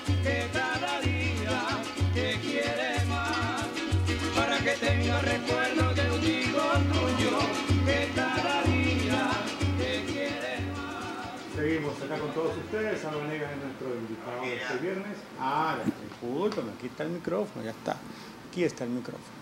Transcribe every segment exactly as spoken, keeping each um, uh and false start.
que cada día te quiere más, para que tenga recuerdo de un hijo tuyo, que cada día te quiere más. Seguimos acá con todos ustedes. Álvaro Vanegas es nuestro invitado este viernes. Ah, discúlpame, aquí está el micrófono, ya está. Aquí está el micrófono.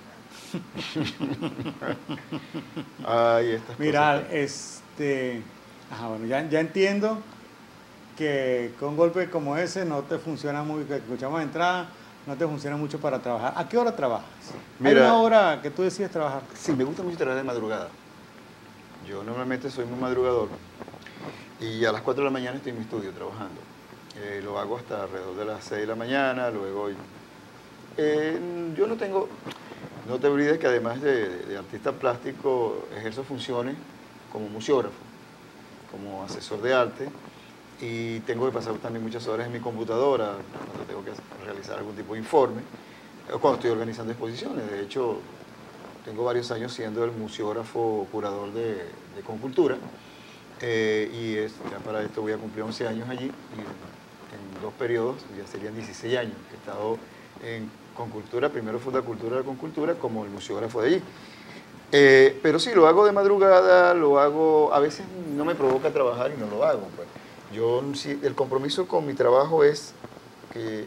Ay, estas Mira, cosas. este... Ajá, bueno, ya, ya entiendo que con golpes como ese no te funciona muy, que escuchamos de entrada, no te funciona mucho para trabajar. ¿A qué hora trabajas? Mira, ¿Hay una hora que tú decides trabajar? Sí, me gusta mucho trabajar de madrugada. Yo normalmente soy muy madrugador y a las cuatro de la mañana estoy en mi estudio trabajando. Eh, lo hago hasta alrededor de las seis de la mañana, luego... Eh, yo no tengo... No te olvides que además de, de, de artista plástico ejerzo funciones como museógrafo, como asesor de arte, y tengo que pasar también muchas horas en mi computadora cuando tengo que realizar algún tipo de informe o cuando estoy organizando exposiciones. De hecho, tengo varios años siendo el museógrafo curador de, de Concultura, eh, y es, ya para esto voy a cumplir once años allí, y en, en dos periodos ya serían dieciséis años que he estado en Concultura, primero fue la Cultura de Concultura como el museógrafo de allí. Eh, pero sí, lo hago de madrugada, lo hago, a veces no me provoca trabajar y no lo hago. Pues. Yo, sí, el compromiso con mi trabajo es que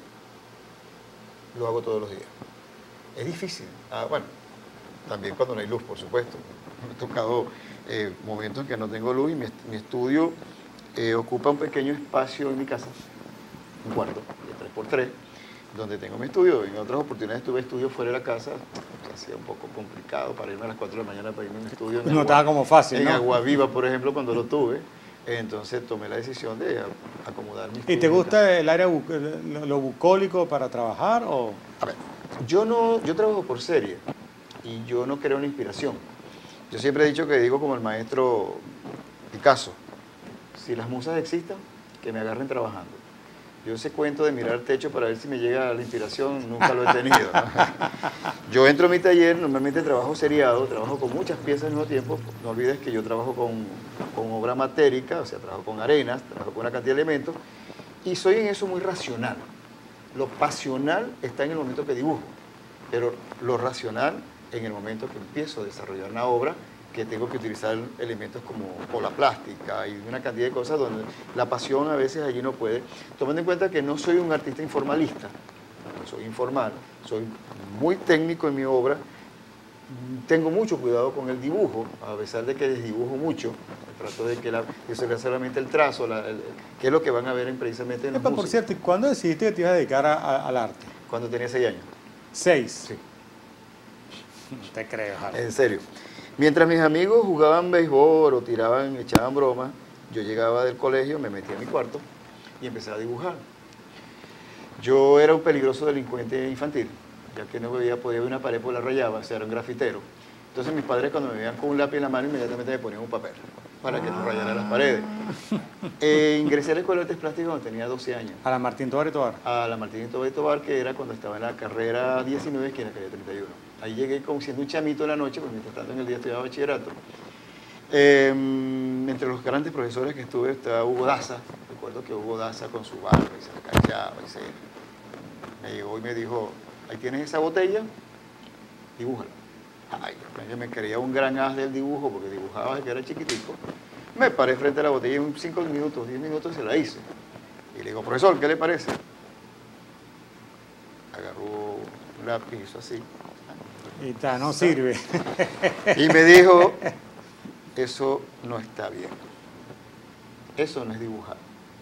lo hago todos los días. Es difícil, ah, bueno, también cuando no hay luz, por supuesto. Me ha tocado eh, momentos en que no tengo luz y mi, mi estudio eh, ocupa un pequeño espacio en mi casa, un cuarto de tres por tres, donde tengo mi estudio. En otras oportunidades tuve estudio fuera de la casa, se hacía un poco complicado para irme a las cuatro de la mañana para irme a un estudio. No estaba como fácil, En ¿no? Agua Viva, por ejemplo, cuando lo tuve, entonces tomé la decisión de acomodar mi estudio. ¿Y te gusta el área, bu- lo bucólico para trabajar o...? A ver, yo no, yo trabajo por serie y yo no creo en la inspiración. Yo siempre he dicho que digo como el maestro Picasso, si las musas existen, que me agarren trabajando. Yo ese cuento de mirar el techo para ver si me llega la inspiración, nunca lo he tenido, ¿no? Yo entro a mi taller, normalmente trabajo seriado, trabajo con muchas piezas al mismo tiempo. No olvides que yo trabajo con, con obra matérica, o sea, trabajo con arenas, trabajo con una cantidad de elementos, y soy en eso muy racional. Lo pasional está en el momento que dibujo, pero lo racional en el momento que empiezo a desarrollar una obra, que tengo que utilizar elementos como cola plástica y una cantidad de cosas donde la pasión a veces allí no puede. Tomando en cuenta que no soy un artista informalista, no soy informal, soy muy técnico en mi obra, tengo mucho cuidado con el dibujo, a pesar de que desdibujo mucho, trato de que la, que se vea solamente el trazo, la, el, que es lo que van a ver en, precisamente en los Epa, por músicos. cierto, ¿y cuándo decidiste que te ibas a dedicar a- a- al arte? Cuando tenía seis años. Seis. Sí. No te creo, Harold. En serio. Mientras mis amigos jugaban béisbol o tiraban, echaban bromas, yo llegaba del colegio, me metía en mi cuarto y empecé a dibujar. Yo era un peligroso delincuente infantil, ya que no veía, podía ver una pared por la rayaba, o sea, era un grafitero. Entonces mis padres cuando me veían con un lápiz en la mano inmediatamente me ponían un papel para que no rayara las paredes. Eh, ingresé a la Escuela de Artes Plásticas cuando tenía doce años. A la Martín Tovar y Tovar. A la Martín y Tobar y Tobar, que era cuando estaba en la carrera diecinueve, que era la calle treinta y uno. Ahí llegué como siendo un chamito en la noche, porque mientras tanto en el día estudiaba bachillerato. Eh, entre los grandes profesores que estuve estaba Hugo Daza. Recuerdo que Hugo Daza con su barba y se agachaba y se... Me llegó y me dijo, ahí tienes esa botella, dibújala. Ay, yo me creía un gran as del dibujo porque dibujaba desde que era chiquitico. Me paré frente a la botella y en cinco minutos, diez minutos se la hice. Y le digo, profesor, ¿qué le parece? Agarró un lápiz, hizo así. Y ta, no sirve. Y me dijo, eso no está bien. Eso no es dibujar.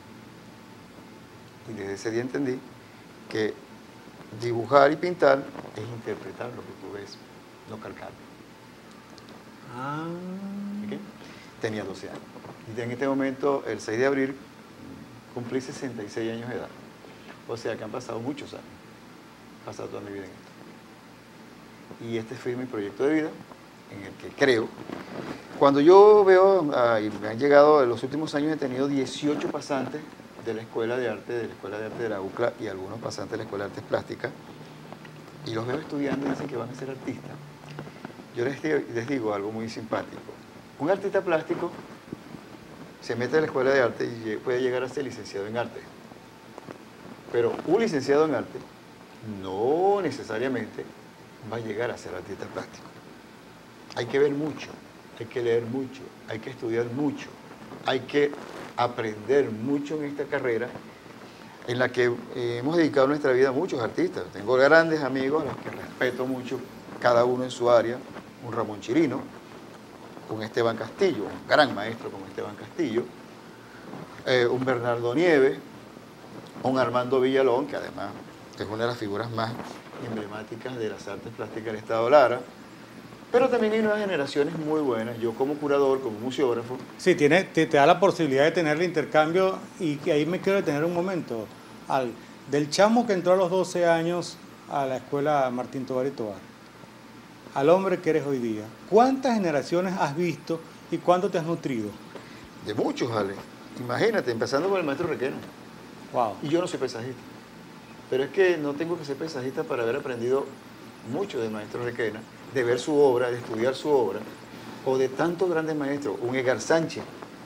Y desde ese día entendí que dibujar y pintar es interpretar lo que tú ves, no calcarlo. Ah. ¿Okay? Tenía doce años. Y en este momento, el seis de abril, cumplí sesenta y seis años de edad. O sea que han pasado muchos años. He pasado toda mi vida en esto. Y este fue mi proyecto de vida, en el que creo. Cuando yo veo, ah, y me han llegado, en los últimos años he tenido dieciocho pasantes de la Escuela de Arte, de la Escuela de Arte de la U C L A y algunos pasantes de la Escuela de Artes Plásticas, y los veo estudiando y dicen que van a ser artistas. Yo les digo, les digo algo muy simpático. Un artista plástico se mete a la Escuela de Arte y puede llegar a ser licenciado en arte. Pero un licenciado en arte no necesariamente va a llegar a ser artista plástico. Hay que ver mucho, hay que leer mucho, hay que estudiar mucho, hay que aprender mucho en esta carrera en la que eh, hemos dedicado nuestra vida a muchos artistas. Tengo grandes amigos a los que respeto mucho, cada uno en su área, un Ramón Chirino, un Esteban Castillo, un gran maestro como Esteban Castillo, eh, un Bernardo Nieves, un Armando Villalón, que además es una de las figuras más emblemáticas de las artes plásticas del Estado Lara. Pero también hay nuevas generaciones muy buenas. Yo como curador, como museógrafo. Sí, tiene, te, te da la posibilidad de tener el intercambio y que ahí me quiero detener un momento. Al, del chamo que entró a los doce años a la escuela Martín Tovar y Tovar, al hombre que eres hoy día, ¿cuántas generaciones has visto y cuánto te has nutrido? De muchos, Ale. Imagínate, empezando por el maestro Requena. Wow. Y yo no soy paisajista. Pero es que no tengo que ser paisajista para haber aprendido mucho del maestro Requena, de ver su obra, de estudiar su obra, o de tantos grandes maestros, un Edgar Sánchez,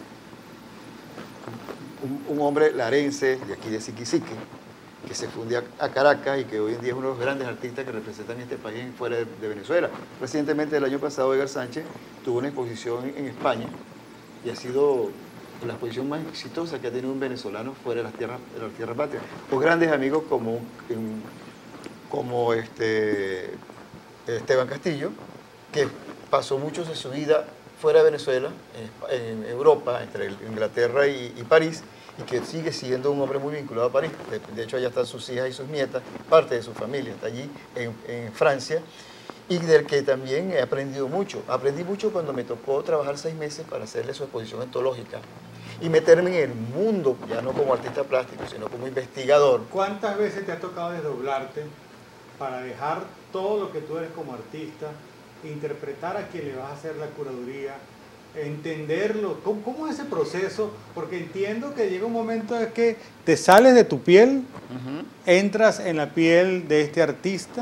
un, un hombre larense de aquí de Siquisique, que se fundió a Caracas y que hoy en día es uno de los grandes artistas que representan este país fuera de, de Venezuela. Recientemente, el año pasado, Edgar Sánchez tuvo una exposición en, en España y ha sido la exposición más exitosa que ha tenido un venezolano fuera de las tierras, de las tierras patrias. O grandes amigos como, como este, Esteban Castillo, que pasó muchos de su vida fuera de Venezuela, en, en Europa, entre Inglaterra y, y París, y que sigue siendo un hombre muy vinculado a París. De, de hecho, allá están sus hijas y sus nietas, parte de su familia está allí en, en Francia, y del que también he aprendido mucho. Aprendí mucho cuando me tocó trabajar seis meses para hacerle su exposición antológica y meterme en el mundo, ya no como artista plástico, sino como investigador. ¿Cuántas veces te ha tocado desdoblarte para dejar todo lo que tú eres como artista, interpretar a quien le vas a hacer la curaduría, entenderlo? ¿Cómo, cómo es ese proceso? Porque entiendo que llega un momento en que te sales de tu piel, uh-huh. entras en la piel de este artista.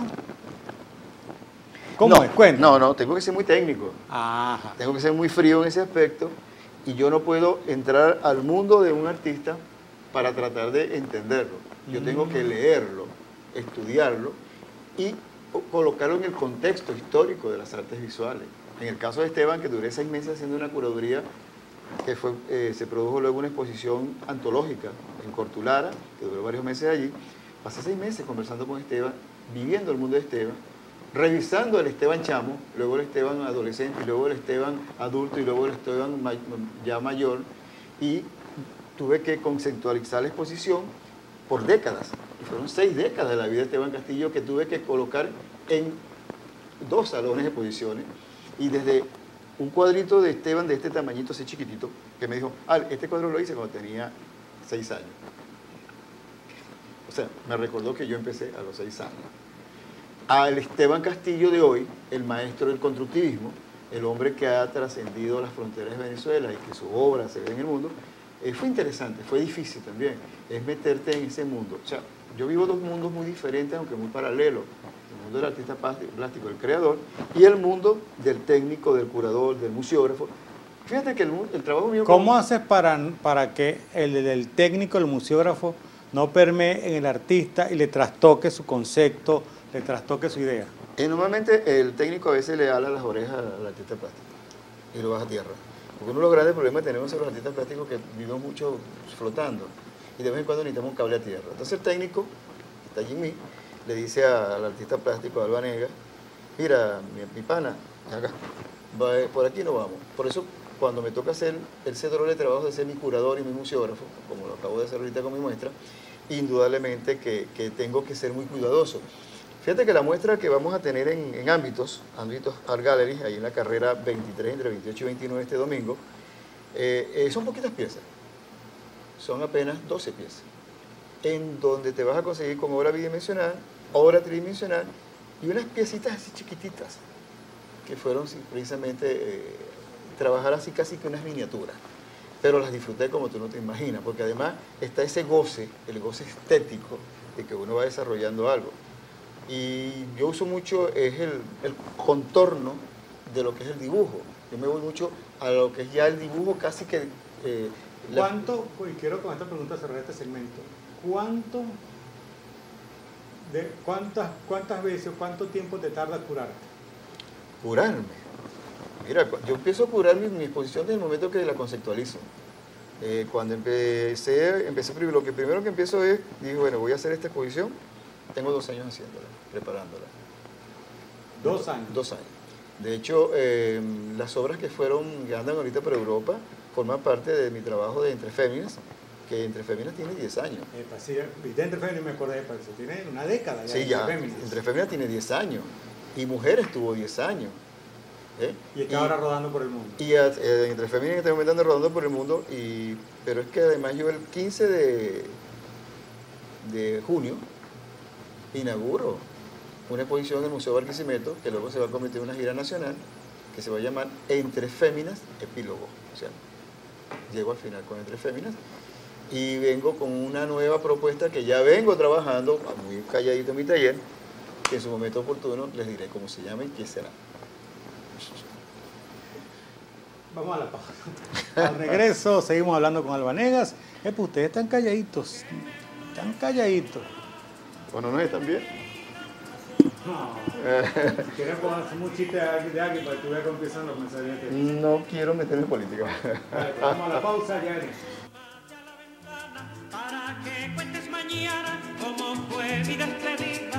¿Cómo no, es? Cuenta. No, no, tengo que ser muy técnico. Ajá. Tengo que ser muy frío en ese aspecto y yo no puedo entrar al mundo de un artista para tratar de entenderlo. Yo mm. tengo que leerlo, estudiarlo y colocarlo en el contexto histórico de las artes visuales. En el caso de Esteban, que duré seis meses haciendo una curaduría, que fue, eh, se produjo luego una exposición antológica en Cortulara, que duró varios meses allí. Pasé seis meses conversando con Esteban, viviendo el mundo de Esteban, revisando el Esteban chamo, luego el Esteban adolescente, y luego el Esteban adulto, y luego el Esteban may, ya mayor, y tuve que conceptualizar la exposición por décadas. Y fueron seis décadas de la vida de Esteban Castillo que tuve que colocar en dos salones de exposiciones, y desde un cuadrito de Esteban de este tamañito, así chiquitito, que me dijo, ah, este cuadro lo hice cuando tenía seis años. O sea, me recordó que yo empecé a los seis años. Al Esteban Castillo de hoy, el maestro del constructivismo, el hombre que ha trascendido las fronteras de Venezuela y que su obra se ve en el mundo, eh, fue interesante, fue difícil también, es meterte en ese mundo. O sea, yo vivo dos mundos muy diferentes, aunque muy paralelos. El mundo del artista plástico, del creador, y el mundo del técnico, del curador, del museógrafo. Fíjate que el, el trabajo mío... ¿Cómo como... haces para, para que el, el técnico, el museógrafo, no permee en el artista y le trastoque su concepto, le trastoque su idea? Eh, normalmente el técnico a veces le ala las orejas al artista plástico y lo baja a tierra. Porque uno de los grandes problemas que tenemos son los artistas plásticos que vivimos mucho flotando y de vez en cuando necesitamos un cable a tierra. Entonces el técnico, que está allí en mí, le dice a, al artista plástico, a Alba Negra, mira, mi, mi pana, acá, va, por aquí no vamos. Por eso cuando me toca hacer el cedro de trabajo de ser mi curador y mi museógrafo, como lo acabo de hacer ahorita con mi muestra, indudablemente que, que tengo que ser muy cuidadoso. Fíjate que la muestra que vamos a tener en, en ámbitos, ámbitos Art Gallery, ahí en la carrera veintitrés, entre veintiocho y veintinueve este domingo, eh, eh, son poquitas piezas, son apenas doce piezas, en donde te vas a conseguir con obra bidimensional, obra tridimensional y unas piecitas así chiquititas, que fueron precisamente eh, trabajar así casi que unas miniaturas. Pero las disfruté como tú no te imaginas, porque además está ese goce, el goce estético, de que uno va desarrollando algo. Y yo uso mucho es el, el contorno de lo que es el dibujo. Yo me voy mucho a lo que es ya el dibujo casi que... Eh, ¿Cuánto, y quiero con esta pregunta cerrar este segmento, cuánto de cuántas, cuántas veces, cuánto tiempo te tarda curarte. Curarme. Mira, cu- yo empiezo a curar mi, mi exposición desde el momento que la conceptualizo. Eh, cuando empecé, empecé pri- lo que primero que empiezo es, dije, bueno, voy a hacer esta exposición. Tengo dos años haciéndola, preparándola. Dos años. Dos años. De hecho, eh, las obras que fueron, que andan ahorita por Europa, forman parte de mi trabajo de Entre Féminas, que Entre Féminas tiene diez años. Epa, sí, viste Entre Féminas, me acordé, pero eso tiene una década ya. Sí, Entre ya. Féminas. Entre Féminas tiene diez años. Y Mujeres tuvo diez años. ¿eh? Y está ahora rodando por el mundo. Y a- eh, Entre Féminas en este momento anda rodando por el mundo, y, pero es que además yo el quince de, de junio inauguro una exposición en el Museo Barquisimeto, que luego se va a convertir en una gira nacional, que se va a llamar Entre Féminas Epílogo. O sea, llego al final con Entre Féminas y vengo con una nueva propuesta que ya vengo trabajando, muy calladito en mi taller, que en su momento oportuno les diré cómo se llama y qué será. Vamos a la pausa. Al regreso seguimos hablando con Albanegas. Eh, pues ustedes están calladitos. Están calladitos. Bueno, ¿no es también? No. ¿Quieres hacer un chiste de alguien de alguien para que tú veas cómo empiezan los mensajes? No quiero meterme en política. Vale, pues vamos a la pausa, ya venimos. Para que cuentes mañana cómo fue mi despedida.